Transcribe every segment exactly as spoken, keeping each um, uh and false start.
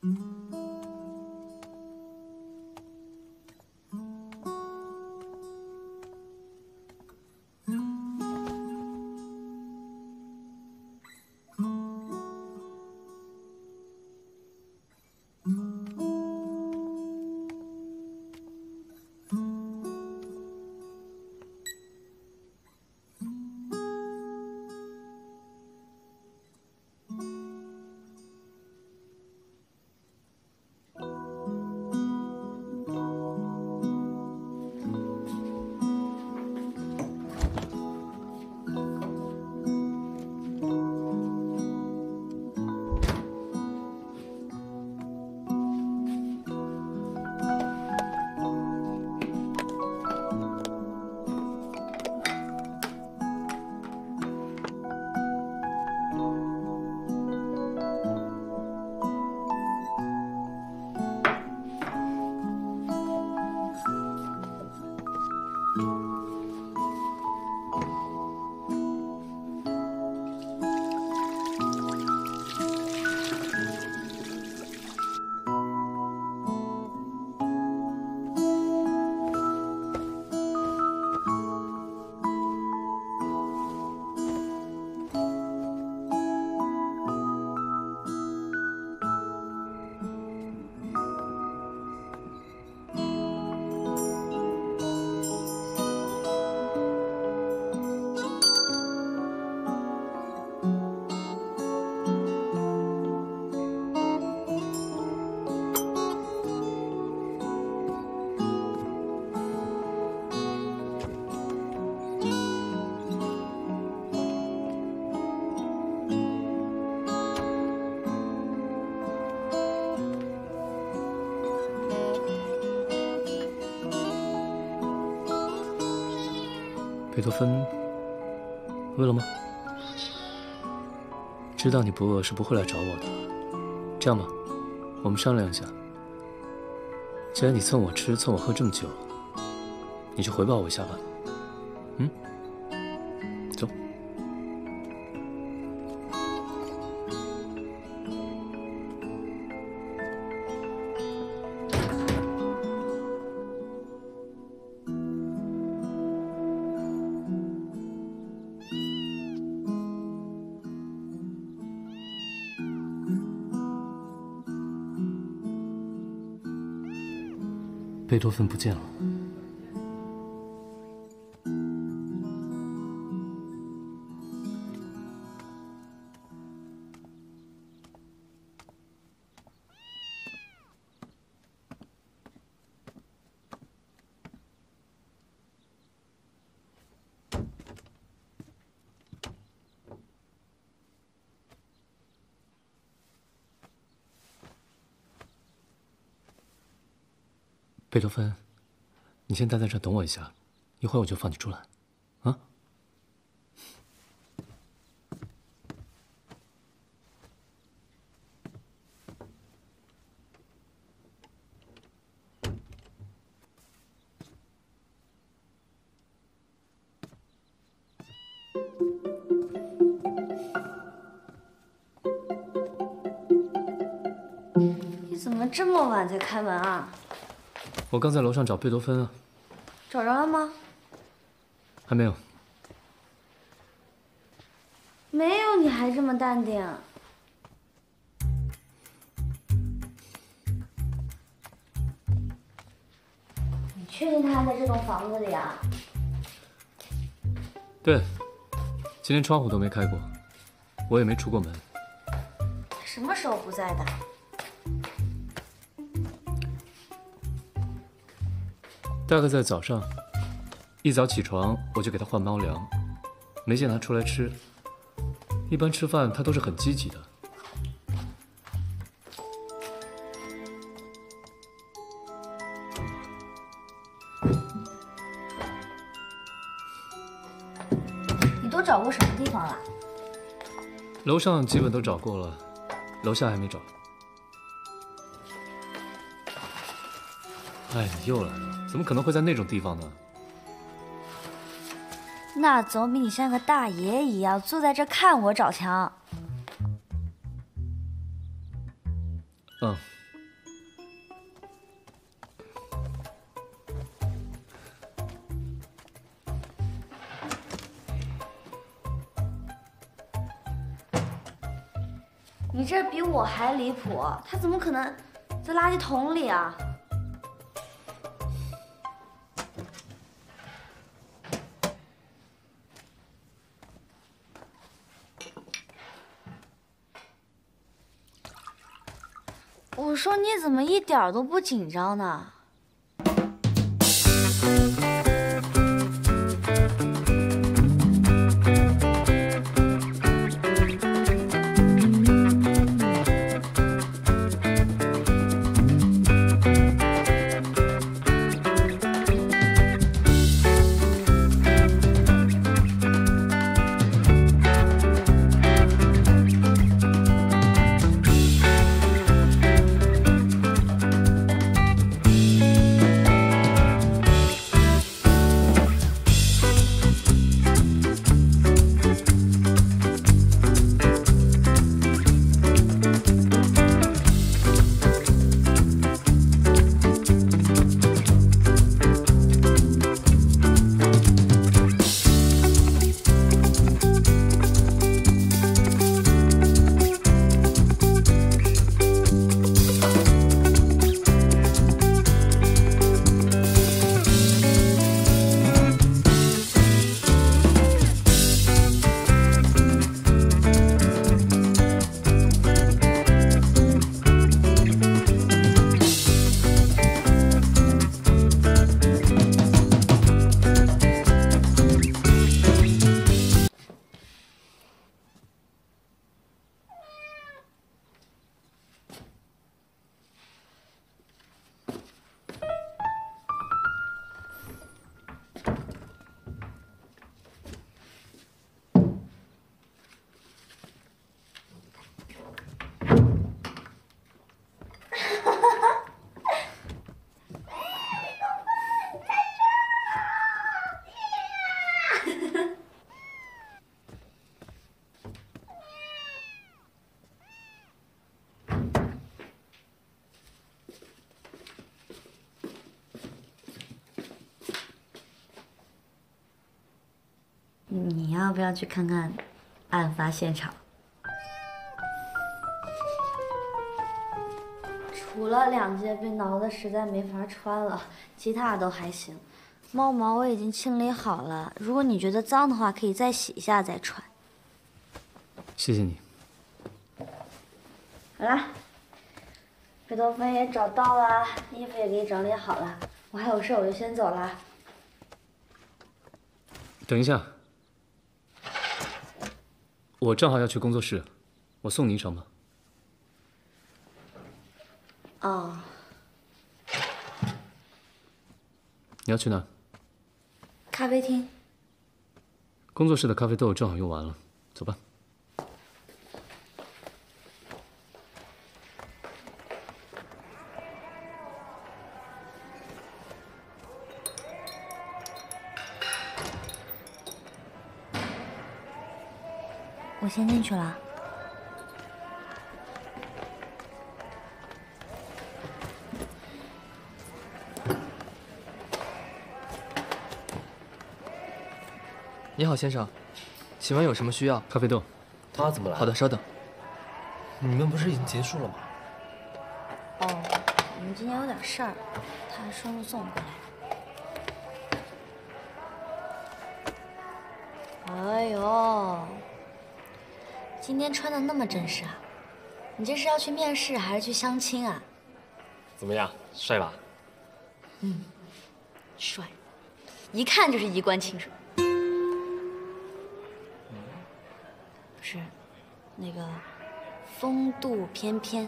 贝多芬，饿了吗？知道你不饿是不会来找我的。这样吧，我们商量一下。既然你蹭我吃、蹭我喝这么久，你就回报我一下吧。嗯，走。贝多芬不见了。贝多芬，你先待在这等我一下，一会儿我就放你出来，啊？ 你怎么这么晚才开门啊？ 我刚在楼上找贝多芬啊。 找着了吗？ 还没有。 没有，你还这么淡定？你确定他还在这栋房子里啊？ 对，今天窗户都没开过，我也没出过门。 他什么时候不在的？ 大概在早上，一早起床我就给他换猫粮，没见他出来吃。一般吃饭他都是很积极的。 你都找过什么地方了？ 楼上基本都找过了，楼下还没找。哎，你又来了，怎么可能会在那种地方呢？ 那总比你像个大爷一样坐在这看我找强。 嗯。 你这比我还离谱，他怎么可能在垃圾桶里啊？我说你怎么一点都不紧张呢？你要不要去看看案发现场？除了两件被挠的实在没法穿了，其他都还行。猫毛我已经清理好了，如果你觉得脏的话，可以再洗一下再穿。 谢谢你。 好啦，贝多芬也找到了，衣服也给你整理好了，我还有事，我就先走了。 等一下。 我正好要去工作室，我送你一程吧。 哦。 你要去哪？ 咖啡厅。 工作室的咖啡豆正好用完了，走吧。 我先进去了。 你好，先生，请问有什么需要？ 咖啡豆。 他怎么来？ 好的，稍等。 你们不是已经结束了吗？ 哦，我们今天有点事儿，他顺路送我过来。哎呦。 今天穿的那么正式啊！你这是要去面试还是去相亲啊？ 怎么样，帅吧？ 嗯，帅，一看就是衣冠禽兽。不是，那个风度翩翩。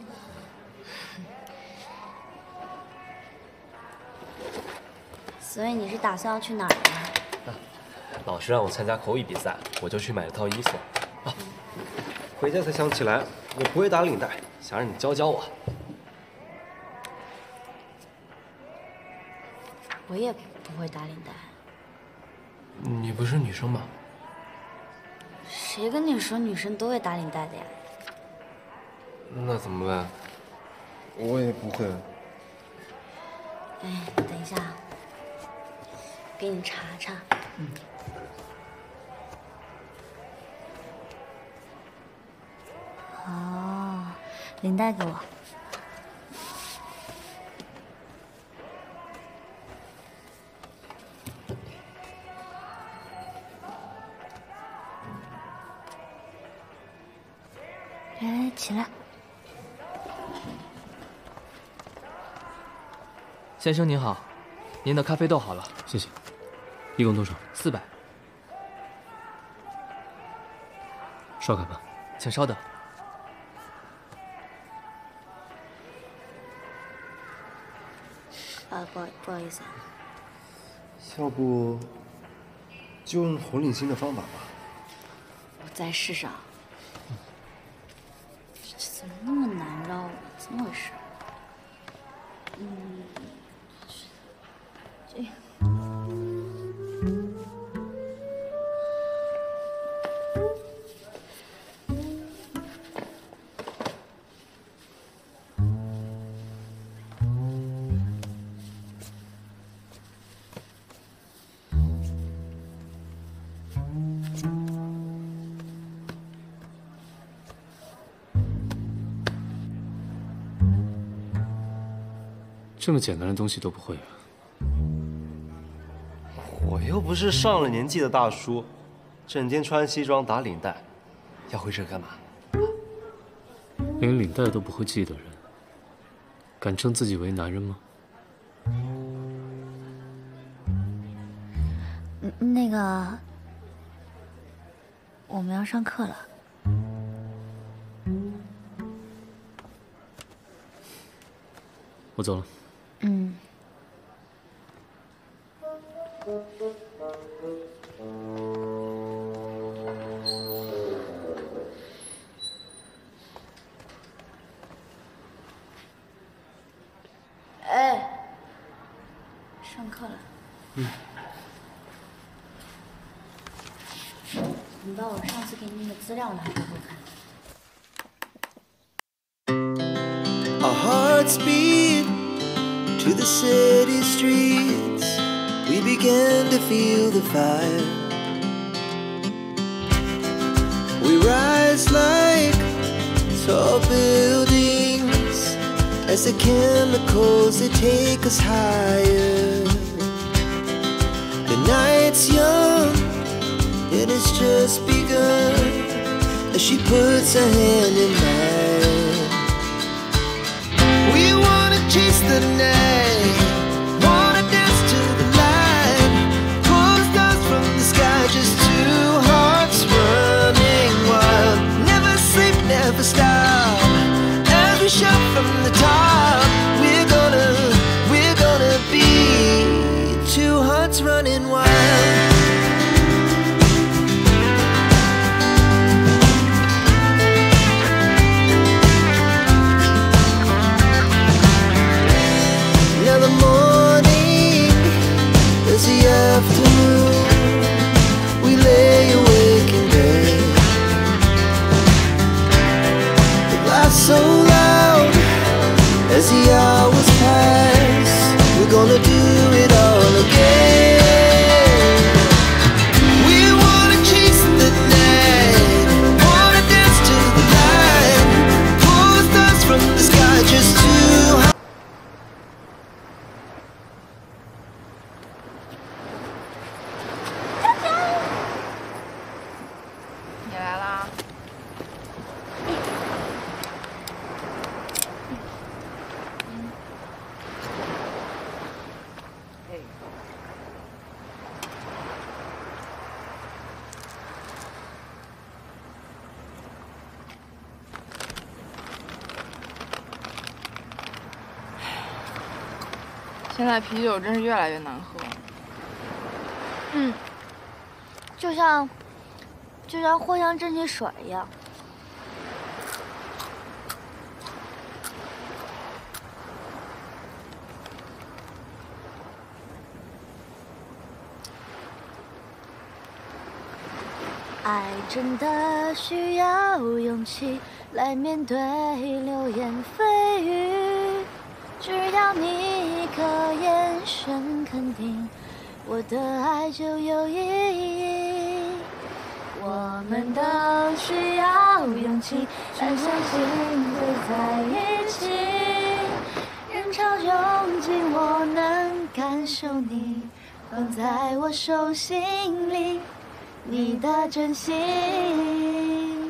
所以你是打算要去哪儿呀？ 老师让我参加口语比赛，我就去买了套衣服。啊 回家才想起来，我不会打领带，想让你教教我。 我也不会打领带。 你不是女生吗？ 谁跟你说女生都会打领带的呀？ 那怎么办？ 我也不会。 哎，等一下，给你查查。嗯。哦，领带给我。来，起来。 先生您好，您的咖啡豆好了， 谢谢。一共多少？ 四百。 刷卡吧。 请稍等。 啊，不好不好意思啊。 要不就用红领巾的方法吧。 我再试试啊。这怎么那么难绕啊？怎么回事？嗯，这。 这么简单的东西都不会啊！ 我又不是上了年纪的大叔，整天穿西装打领带，要会这干嘛？ 连领带都不会系的人，敢称自己为男人吗？ 嗯，那个，我们要上课了。 我走了。 嗯。哎，上课了。嗯。你把我上次给你的资料拿给我看。 Our hearts beat to the city streets. We began to feel the fire. We rise like tall buildings as the chemicals they take us higher. The night's young and it's just begun as she puts her hand in mine. We wanna chase the night, wanna dance to the light, pull the stars from the sky, just two hearts running wild. Never sleep, never stop, as we shout from the top. We're gonna, we're gonna be two hearts running wild. Afternoon, we lay awake in bed. The laugh so loud as the hours pass. We're gonna do it all again. We wanna chase the night, wanna dance to the light, pull the stars from the sky, just too high. 现在啤酒真是越来越难喝。 嗯，就像就像藿香正气水一样。爱真的需要勇气来面对流言蜚语。 只要你一个眼神肯定，我的爱就有意义。我们都需要勇气，才相信会在一起。人潮拥挤，我能感受你放在我手心里，你的真心。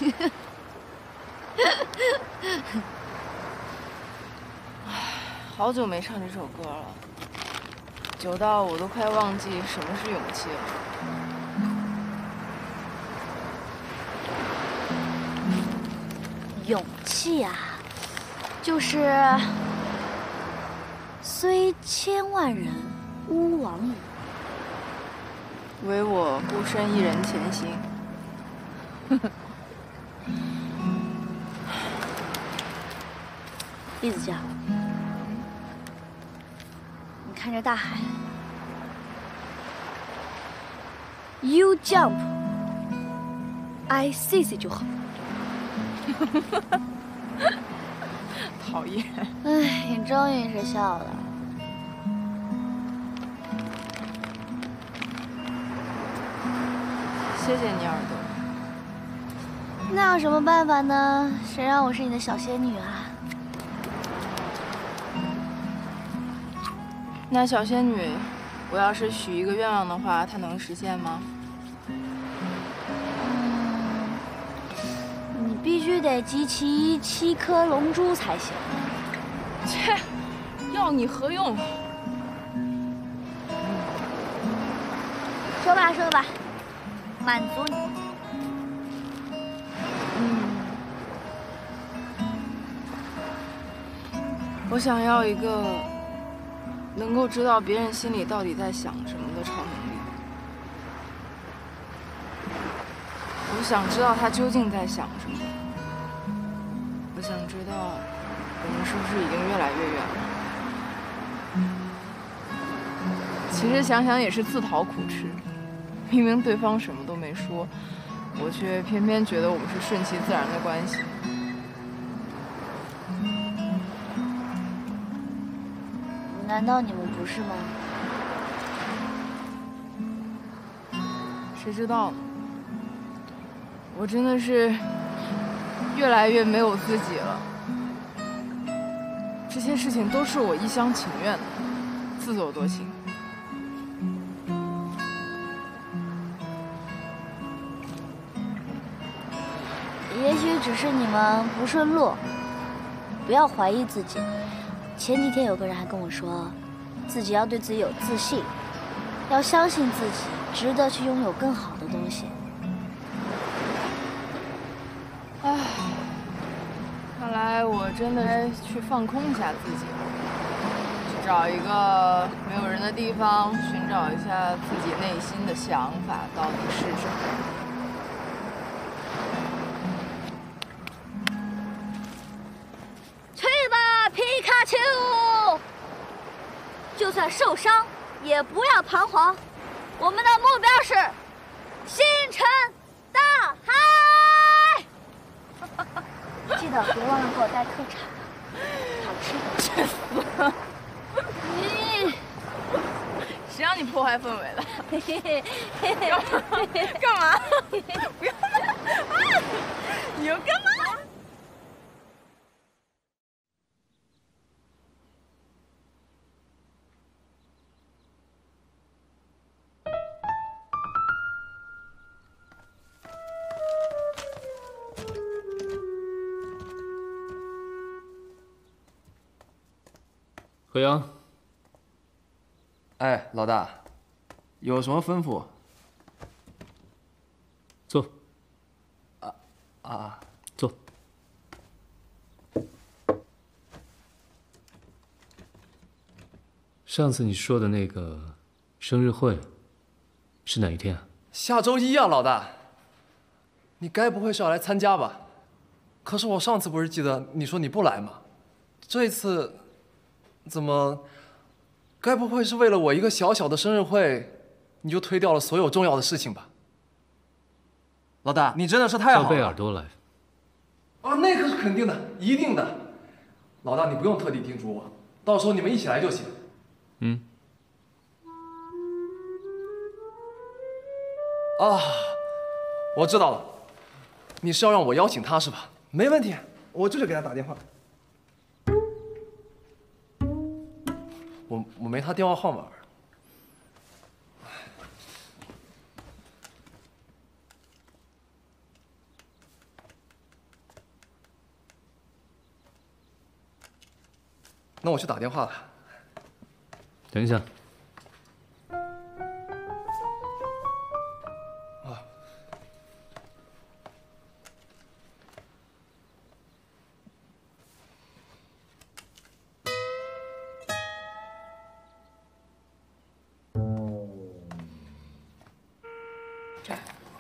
好久没唱这首歌了，久到我都快忘记什么是勇气了。 勇气啊，就是虽千万人，吾往矣。 唯我孤身一人前行。 栗子酱，你看着大海 ，You jump, I seize 就好。 讨厌。 哎，你终于是笑了。 谢谢你，耳朵。 那有什么办法呢？谁让我是你的小仙女啊？ 那小仙女，我要是许一个愿望的话，它能实现吗？ 嗯，你必须得集齐七颗龙珠才行。 切，要你何用？ 说吧，说吧，满足你。 我想要一个能够知道别人心里到底在想什么的超能力。我想知道他究竟在想什么。我想知道我们是不是已经越来越远了。其实想想也是自讨苦吃，明明对方什么都没说，我却偏偏觉得我们是顺其自然的关系。 难道你们不是吗？ 谁知道呢？我真的是越来越没有自己了。这些事情都是我一厢情愿的，自作多情。 也许只是你们不顺路，不要怀疑自己。前几天有个人还跟我说，自己要对自己有自信，要相信自己值得去拥有更好的东西。 唉，看来我真的该去放空一下自己了，去找一个没有人的地方，寻找一下自己内心的想法到底是什么。 去吧，皮卡丘！就算受伤，也不要彷徨。我们的目标是星辰大海。记得别忘了给我带特产，好吃的。 去死！ 你， 谁让你破坏氛围了？ 嘿嘿嘿嘿嘿， 干嘛？不要！你要干嘛？ 何阳， 哎，老大，有什么吩咐？ 坐。 啊啊， 坐。上次你说的那个生日会是哪一天啊？ 下周一啊，老大。你该不会是要来参加吧？可是我上次不是记得你说你不来吗？这次。怎么？该不会是为了我一个小小的生日会，你就推掉了所有重要的事情吧？老大，你真的是太好了。 叫贝尔多来。 啊，那可是肯定的，一定的。 老大你不用特地叮嘱我，到时候你们一起来就行。 嗯。 啊，我知道了，你是要让我邀请他是吧？没问题，我这就给他打电话。我我没他电话号码。那我去打电话了。 等一下。 啊。 这儿。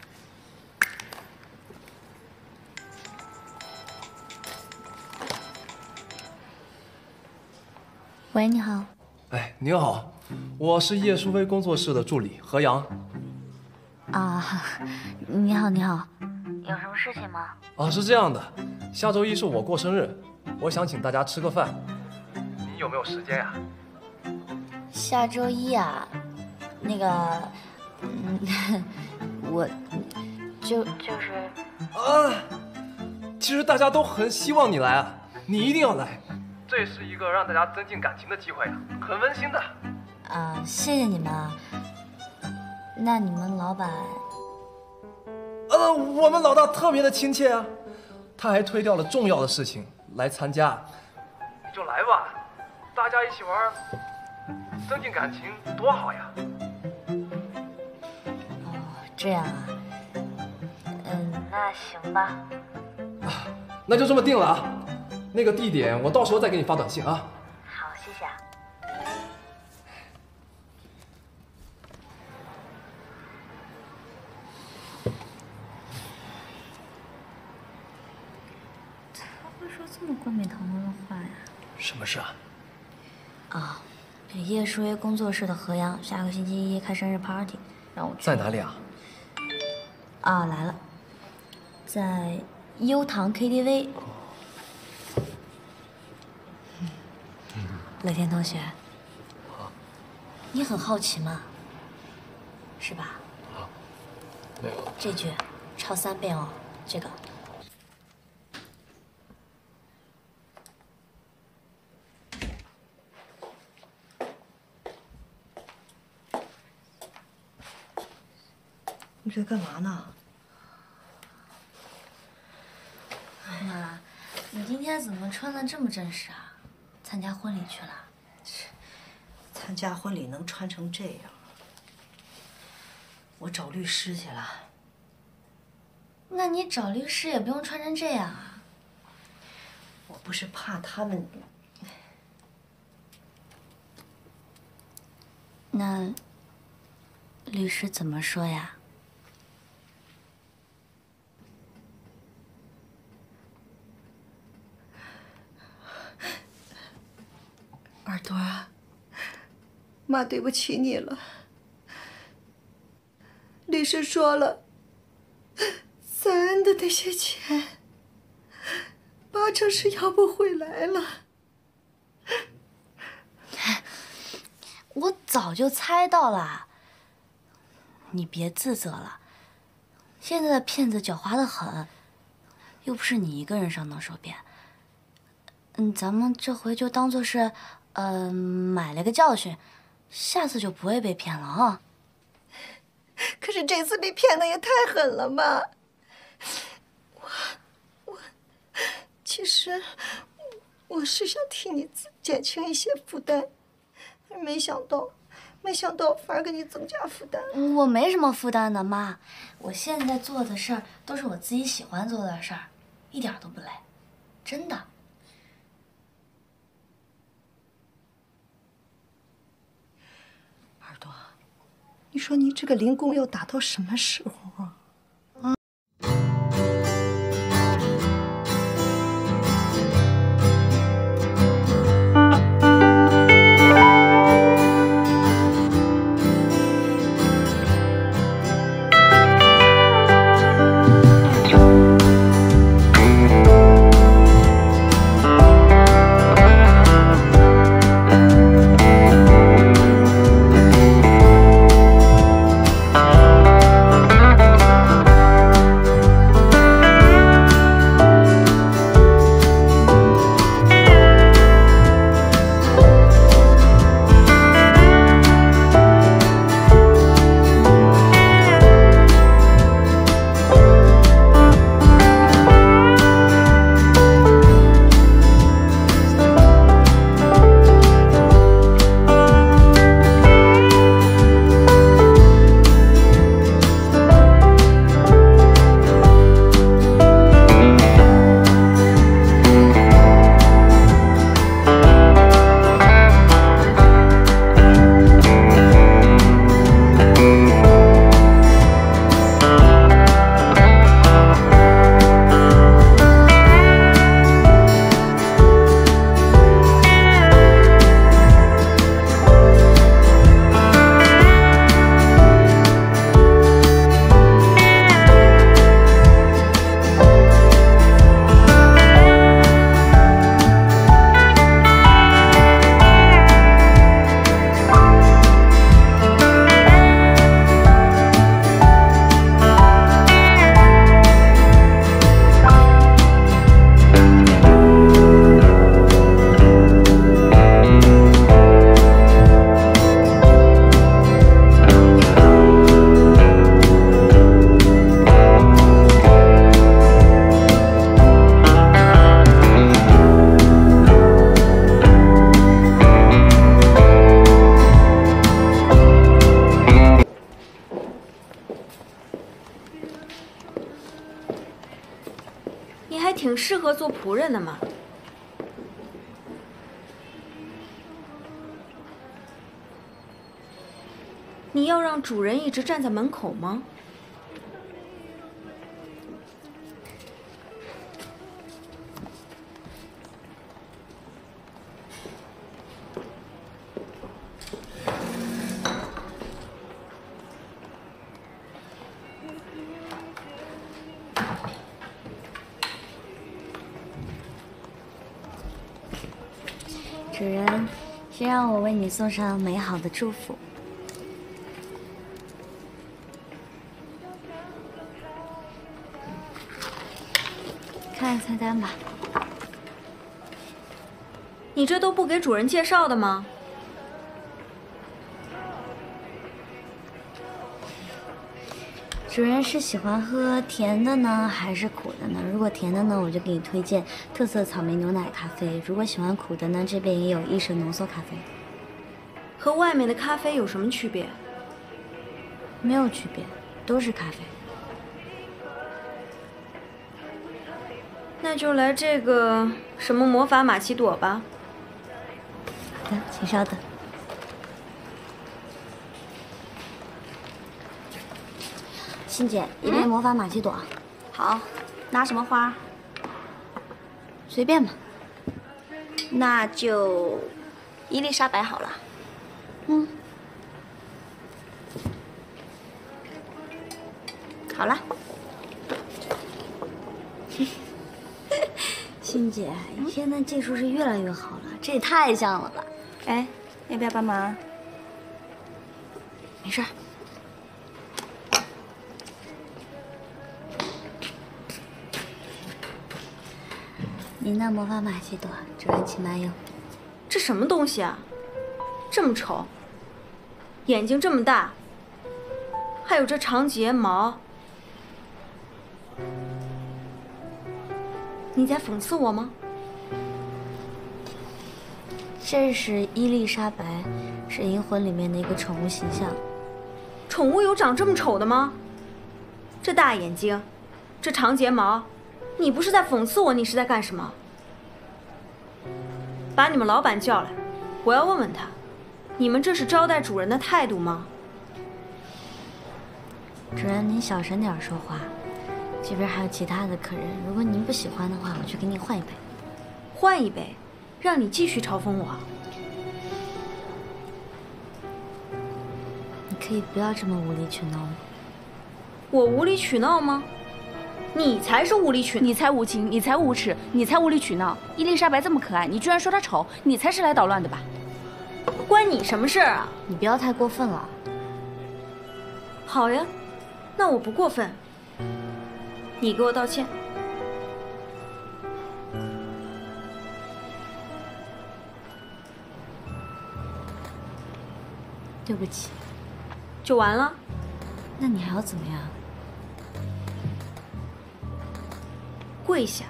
喂，你好。 哎，您好，我是叶淑薇工作室的助理何阳。 啊，你好，你好，有什么事情吗？ 啊，是这样的，下周一是我过生日，我想请大家吃个饭，你有没有时间呀？ 下周一啊，那个，嗯，我就就是。 啊，其实大家都很希望你来啊，你一定要来。这是一个让大家增进感情的机会啊，很温馨的。 啊，谢谢你们啊。那你们老板？ 呃，我们老大特别的亲切啊，他还推掉了重要的事情来参加。你就来吧，大家一起玩，增进感情多好呀。 哦，这样啊。嗯，那行吧。 啊，那就这么定了啊。那个地点我到时候再给你发短信啊。 好，谢谢啊。他会说这么冠冕堂皇的话呀？ 什么事啊？ 啊，叶淑薇工作室的何阳下个星期一开生日 party， 让我去。 在哪里啊？ 啊，来了，在优唐 K T V。乐天同学，你很好奇吗？是吧？ 啊，没有。 这句抄三遍哦，这个。 你在干嘛呢？ 妈，你今天怎么穿的这么正式啊？参加婚礼去了？ 参加婚礼能穿成这样？我找律师去了。 那你找律师也不用穿成这样啊。 我不是怕他们。 那律师怎么说呀？ 耳朵啊，妈对不起你了。律师说了，咱的那些钱，八成是要不回来了。 我早就猜到了，你别自责了。现在的骗子狡猾得很，又不是你一个人上当受骗。嗯，咱们这回就当做是。呃，买了个教训，下次就不会被骗了啊。 可是这次被骗的也太狠了吧！我我，其实我是想替你减轻一些负担，但是没想到，没想到反而给你增加负担。 我没什么负担的，妈，我现在做的事儿都是我自己喜欢做的事儿，一点都不累，真的。 你说你这个零工要打到什么时候啊？ 适合做仆人的嘛。你要让主人一直站在门口吗？ 主人，先让我为你送上美好的祝福。看菜单吧。 你这都不给主人介绍的吗？ 主人是喜欢喝甜的呢，还是苦的呢？如果甜的呢，我就给你推荐特色草莓牛奶咖啡；如果喜欢苦的呢，这边也有一神浓缩咖啡。 和外面的咖啡有什么区别？ 没有区别，都是咖啡。 那就来这个什么魔法玛奇朵吧。 好的，请稍等。欣姐，一杯魔法玛奇朵。 好，拿什么花？ 随便吧。 那就伊丽莎白好了。 嗯。 好了。 欣姐，你现在技术是越来越好了，这也太像了吧？ 哎，要不要帮忙？ 没事儿。您的魔法玛奇朵，主人请慢用。 这什么东西啊？这么丑，眼睛这么大，还有这长睫毛，你在讽刺我吗？ 这是伊丽莎白，是银魂里面的一个宠物形象。 宠物有长这么丑的吗？这大眼睛，这长睫毛，你不是在讽刺我，你是在干什么？把你们老板叫来，我要问问他，你们这是招待主人的态度吗？ 主人，您小声点说话，这边还有其他的客人，如果您不喜欢的话，我去给你换一杯。 换一杯，让你继续嘲讽我。 你可以不要这么无理取闹吗？ 我无理取闹吗？你才是无理取闹， 你才无情，你才无耻，你才无理取闹。伊丽莎白这么可爱，你居然说她丑，你才是来捣乱的吧？ 关你什么事儿啊？ 你不要太过分了。 好呀，那我不过分。你给我道歉。 对不起。 就完了？ 那你还要怎么样？ 跪下。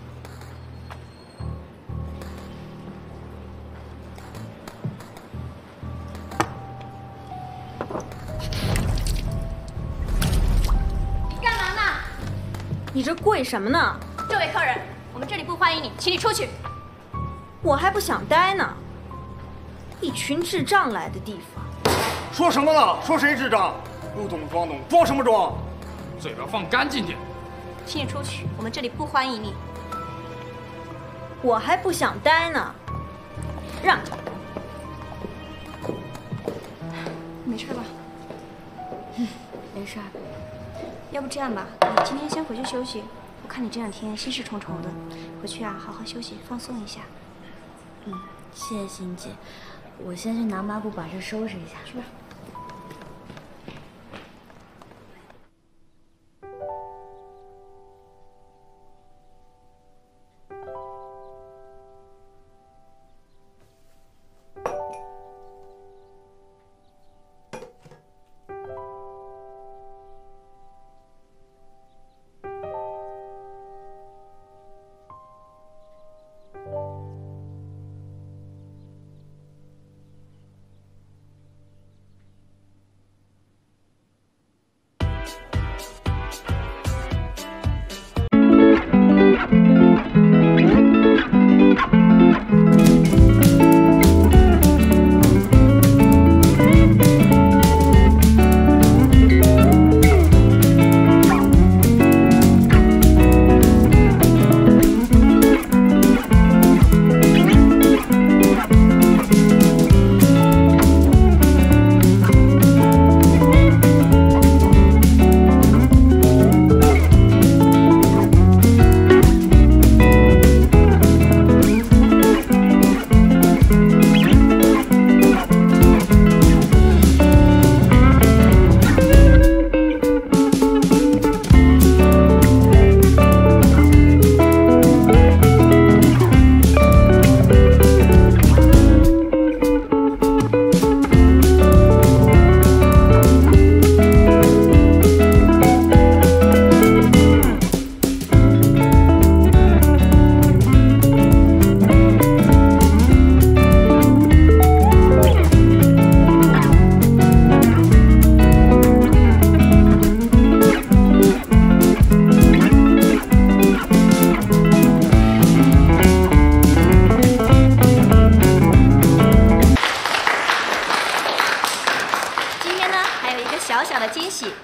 干嘛呢？ 你这跪什么呢？ 这位客人，我们这里不欢迎你，请你出去。 我还不想待呢。一群智障来的地方。 说什么呢？说谁智障？不懂装懂，装什么装？ 嘴巴放干净点。 请你出去，我们这里不欢迎你。 我还不想待呢，让开。 没事吧？ 嗯，没事儿。 要不这样吧，你今天先回去休息。我看你这两天心事重重的，回去啊好好休息，放松一下。 嗯，谢谢欣姐，我先去拿抹布把这收拾一下。 去吧。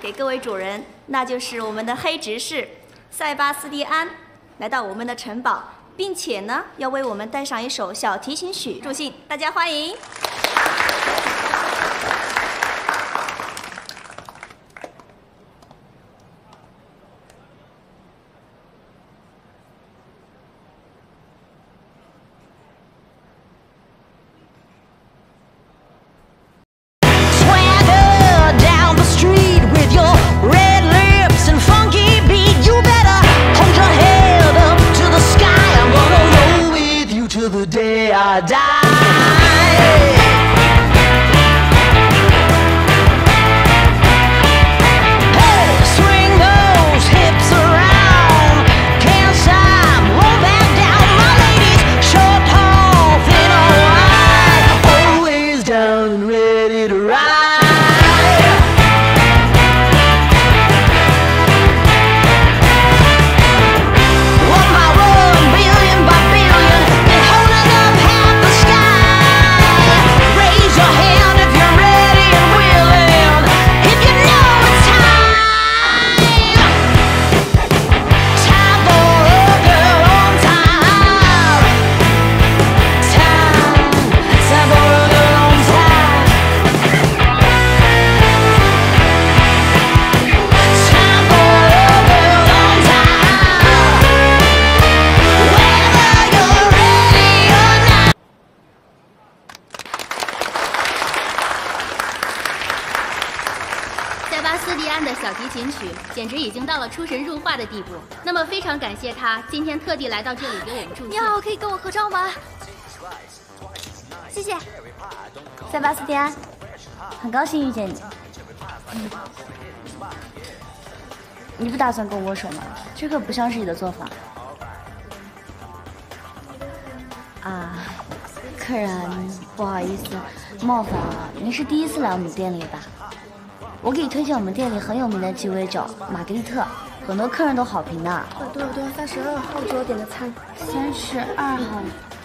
给各位主人，那就是我们的黑执事塞巴斯蒂安来到我们的城堡，并且呢要为我们带上一首小提琴曲助兴，大家欢迎。 The day I die. Hey, swing those hips around. Can't stop, won't back down. My ladies, short, tall, thin or wide, always down and ready to ride. One by one, billion by billion. Holding up half the sky. Raise your hand if you're ready and willing. If you know it's time. Time for a girl on time. Time. Time for a girl on time. Time for a girl on time. Whether you're ready or not. 塞巴斯蒂安的小提琴曲简直已经到了出神入化的地步。那么非常感谢他今天特地来到这里给我们助兴。 你好，可以跟我合照吗？谢谢。塞巴斯蒂安，很高兴遇见你。嗯、你不打算跟我握手吗？这可不像是你的做法。啊，客人，不好意思，冒犯了。您是第一次来我们店里吧？ 我给你推荐我们店里很有名的鸡尾酒玛格丽特，很多客人都好评呢。 多少多少三十二号桌点的餐， 三十二号。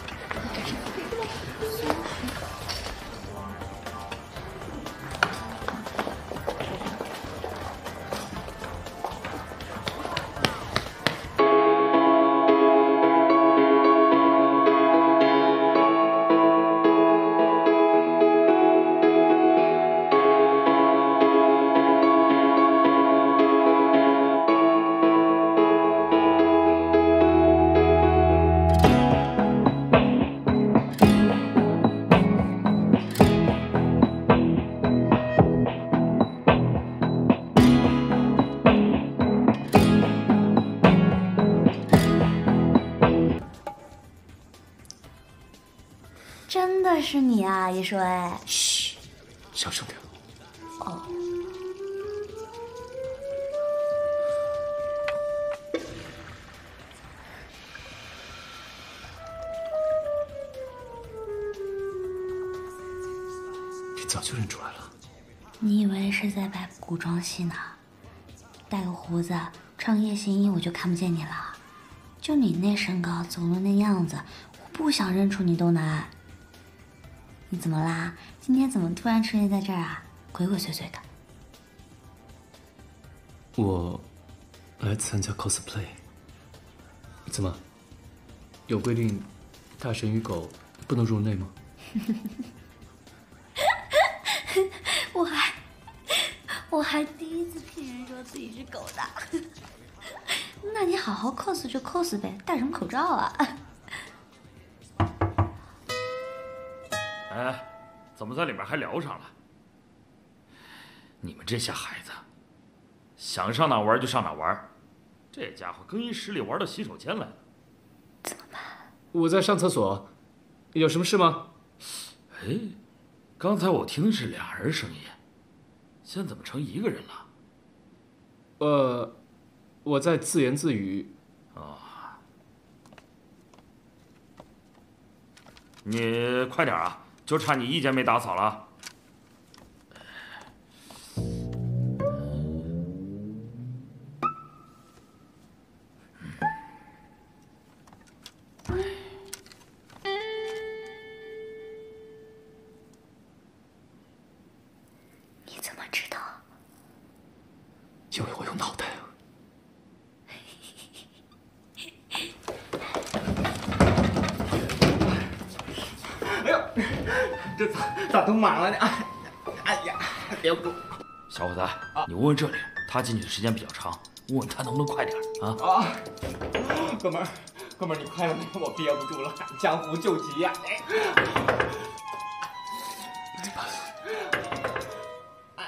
真的是你啊，叶舒薇。 嘘，小声点。 哦。 你早就认出来了。 你以为是在拍古装戏呢？带个胡子，唱夜行衣，我就看不见你了。就你那身高，走路那样子，我不想认出你都难。 你怎么啦？今天怎么突然出现在这儿啊？鬼鬼祟祟的。 我来参加 cosplay。怎么？有规定，大神与狗不能入内吗？ 我还我还第一次听人说自己是狗的。那你好好 cos 就 cos 呗，戴什么口罩啊？ 哎，怎么在里面还聊上了？你们这些孩子，想上哪玩就上哪玩，这家伙更衣室里玩到洗手间来了。 怎么办？ 我在上厕所，有什么事吗？ 哎，刚才我听的是俩人声音，现在怎么成一个人了？ 呃，我在自言自语。 哦，你快点啊！ 就差你一间没打扫了。 你怎么知道？ 这咋咋都满了呢？哎哎呀，憋不住。 小伙子，你问问这里，他进去的时间比较长，问问他能不能快点啊？ 啊，哥们儿，哥们儿，你快了没？我憋不住了，江湖救急呀！哎。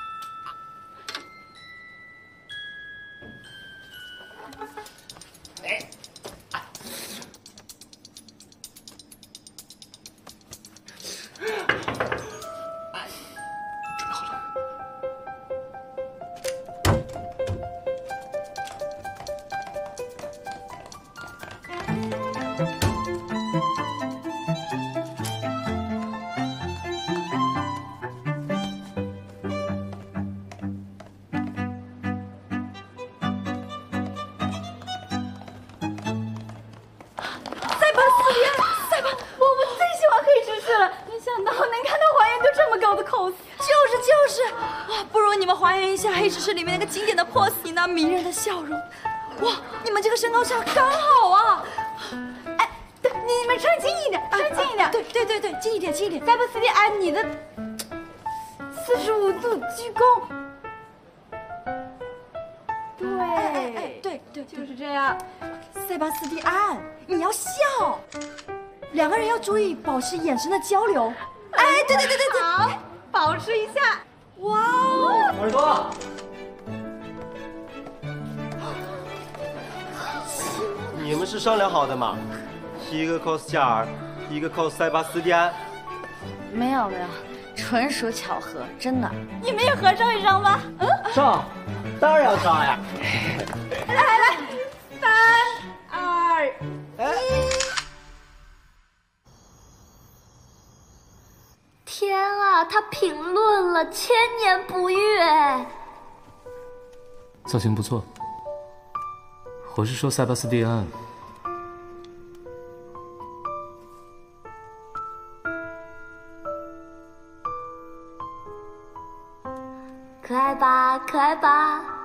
黑执事里面那个经典的 pose， 你那迷人的笑容，哇，你们这个身高差刚好啊！哎，对，你们穿近一点，穿近一点，对对对对，近一点，近一点。塞巴斯蒂安，你的四十五度鞠躬，对，哎哎对对，就是这样。塞巴斯蒂安，你要笑，两个人要注意保持眼神的交流。哎，对对对对对，好，保持一下。哇哦， 耳朵。 你们是商量好的吗？一个 cos 加尔，一个 cos 塞巴斯蒂安。 没有没有，纯属巧合，真的。 你们也合照一张吧？嗯， 照，当然要照呀。 来来来，三二一。 天啊，他评论了千年不遇。 造型不错。 我是说塞巴斯蒂安， 可爱吧，可爱吧。